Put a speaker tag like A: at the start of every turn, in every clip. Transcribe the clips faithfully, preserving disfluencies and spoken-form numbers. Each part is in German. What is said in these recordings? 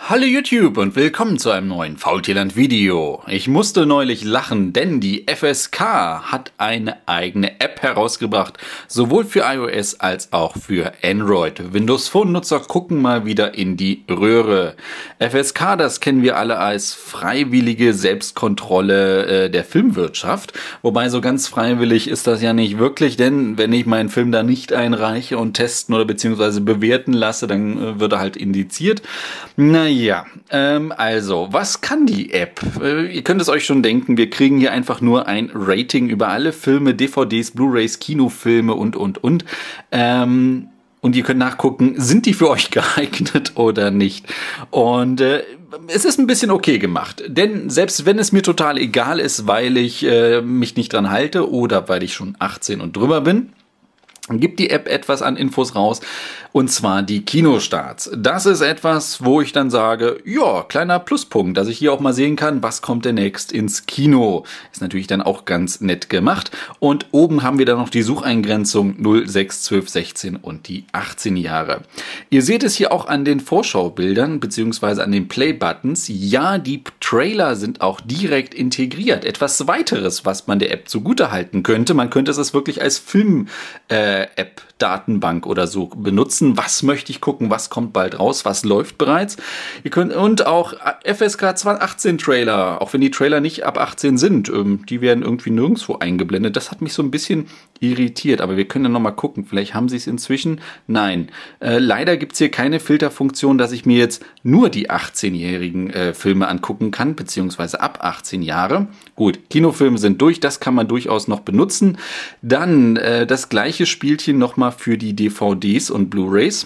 A: Hallo YouTube und willkommen zu einem neuen Faultierland-Video. Ich musste neulich lachen, denn die F S K hat eine eigene App herausgebracht, sowohl für iOS als auch für Android. Windows Phone-Nutzer gucken mal wieder in die Röhre. F S K, das kennen wir alle als freiwillige Selbstkontrolle äh, der Filmwirtschaft, wobei so ganz freiwillig ist das ja nicht wirklich, denn wenn ich meinen Film da nicht einreiche und testen oder beziehungsweise bewerten lasse, dann äh, wird er halt indiziert. Naja. Ja, ähm, also, was kann die App? Äh, ihr könnt es euch schon denken, wir kriegen hier einfach nur ein Rating über alle Filme, D V Ds, Blu-rays, Kinofilme und, und, und. Ähm, und ihr könnt nachgucken, sind die für euch geeignet oder nicht? Und äh, es ist ein bisschen okay gemacht, denn selbst wenn es mir total egal ist, weil ich äh, mich nicht dran halte oder weil ich schon achtzehn und drüber bin, gibt die App etwas an Infos raus, und zwar die Kinostarts. Das ist etwas, wo ich dann sage, ja, kleiner Pluspunkt, dass ich hier auch mal sehen kann, was kommt demnächst ins Kino. Ist natürlich dann auch ganz nett gemacht. Und oben haben wir dann noch die Sucheingrenzung null, sechs, zwölf, sechzehn und die achtzehn Jahre. Ihr seht es hier auch an den Vorschaubildern beziehungsweise an den Play-Buttons. Ja, die Trailer sind auch direkt integriert. Etwas weiteres, was man der App zugutehalten könnte. Man könnte es wirklich als Film äh, App-Datenbank oder so benutzen. Was möchte ich gucken? Was kommt bald raus? Was läuft bereits? Ihr könnt und auch F S K achtzehn Trailer, auch wenn die Trailer nicht ab achtzehn sind, ähm, die werden irgendwie nirgendwo eingeblendet. Das hat mich so ein bisschen irritiert, aber wir können dann nochmal gucken. Vielleicht haben sie es inzwischen. Nein, äh, leider gibt es hier keine Filterfunktion, dass ich mir jetzt nur die achtzehnjährigen äh, Filme angucken kann, beziehungsweise ab achtzehn Jahre. Gut, Kinofilme sind durch, das kann man durchaus noch benutzen. Dann äh, das gleiche Spielchen nochmal für die D V Ds und Blu-rays.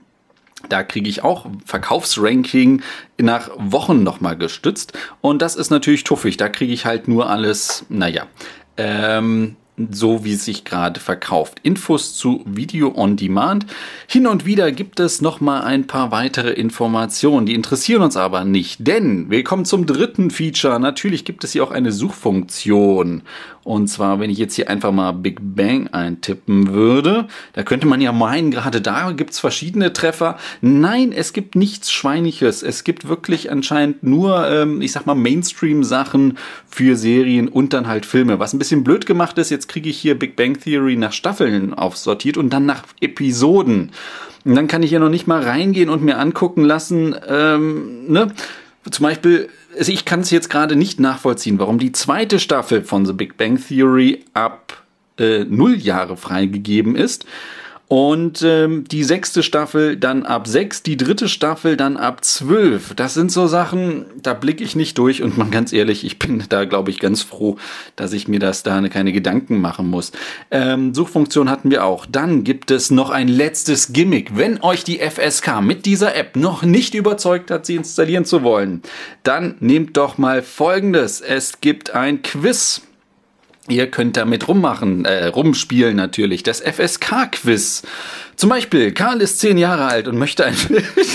A: Da kriege ich auch Verkaufsranking nach Wochen nochmal gestützt. Und das ist natürlich tuffig. Da kriege ich halt nur alles, naja, ähm, so wie es sich gerade verkauft. Infos zu Video on Demand. Hin und wieder gibt es noch mal ein paar weitere Informationen, die interessieren uns aber nicht, denn wir kommen zum dritten Feature. Natürlich gibt es hier auch eine Suchfunktion. Und zwar, wenn ich jetzt hier einfach mal Big Bang eintippen würde, da könnte man ja meinen, gerade da gibt es verschiedene Treffer. Nein, es gibt nichts Schweiniges. Es gibt wirklich anscheinend nur, ähm, ich sag mal, Mainstream-Sachen für Serien und dann halt Filme. Was ein bisschen blöd gemacht ist, jetzt kriege ich hier Big Bang Theory nach Staffeln aufsortiert und dann nach Episoden. Und dann kann ich hier noch nicht mal reingehen und mir angucken lassen, ähm, ne? Zum Beispiel, also ich kann es jetzt gerade nicht nachvollziehen, warum die zweite Staffel von The Big Bang Theory ab äh, null Jahre freigegeben ist. Und ähm, die sechste Staffel dann ab sechs, die dritte Staffel dann ab zwölf. Das sind so Sachen, da blicke ich nicht durch. Und mal ganz ehrlich, ich bin da, glaube ich, ganz froh, dass ich mir das da keine Gedanken machen muss. Ähm, Suchfunktion hatten wir auch. Dann gibt es noch ein letztes Gimmick. Wenn euch die F S K mit dieser App noch nicht überzeugt hat, sie installieren zu wollen, dann nehmt doch mal Folgendes. Es gibt ein Quiz. Ihr könnt damit rummachen, äh, rumspielen natürlich, das F S K-Quiz. Zum Beispiel, Karl ist zehn Jahre alt und möchte ein...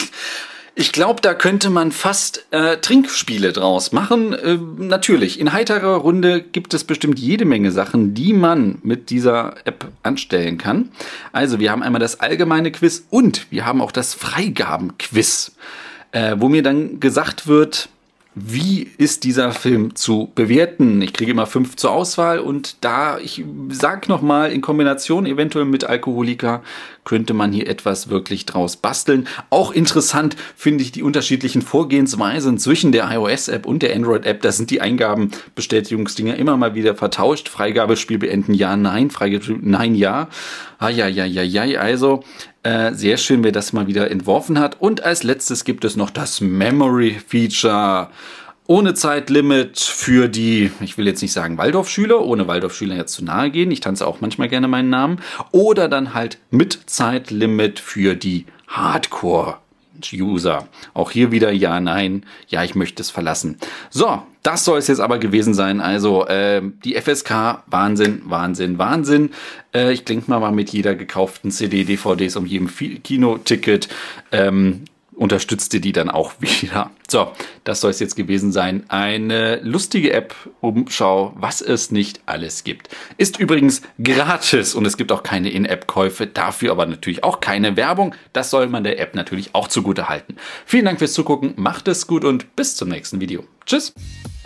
A: Ich glaube, da könnte man fast äh, Trinkspiele draus machen. Äh, natürlich, in heiterer Runde gibt es bestimmt jede Menge Sachen, die man mit dieser App anstellen kann. Also, wir haben einmal das allgemeine Quiz und wir haben auch das Freigaben-Quiz, äh, wo mir dann gesagt wird, wie ist dieser Film zu bewerten? Ich kriege immer fünf zur Auswahl und da, ich sag nochmal, in Kombination eventuell mit Alkoholiker könnte man hier etwas wirklich draus basteln. Auch interessant finde ich die unterschiedlichen Vorgehensweisen zwischen der iOS-App und der Android-App. Da sind die Eingabenbestätigungsdinger immer mal wieder vertauscht. Freigabespiel beenden, ja, nein. Freigabespiel, nein, ja. Ah, ja, ja, ja, ja. Also, äh, sehr schön, wer das mal wieder entworfen hat. Und als letztes gibt es noch das Memory-Feature. Ohne Zeitlimit für die, ich will jetzt nicht sagen Waldorfschüler, ohne Waldorfschüler jetzt zu nahe gehen. Ich tanze auch manchmal gerne meinen Namen. Oder dann halt mit Zeitlimit für die Hardcore-User. Auch hier wieder ja, nein, ja, ich möchte es verlassen. So, das soll es jetzt aber gewesen sein. Also äh, die F S K, Wahnsinn, Wahnsinn, Wahnsinn. Äh, ich denke mal, war mit jeder gekauften C D, D V Ds und jedem Kinoticket ähm, unterstützte die dann auch wieder. So, das soll es jetzt gewesen sein. Eine lustige App-Umschau, was es nicht alles gibt. Ist übrigens gratis und es gibt auch keine In-App-Käufe, dafür aber natürlich auch keine Werbung. Das soll man der App natürlich auch zugute halten. Vielen Dank fürs Zugucken, macht es gut und bis zum nächsten Video. Tschüss!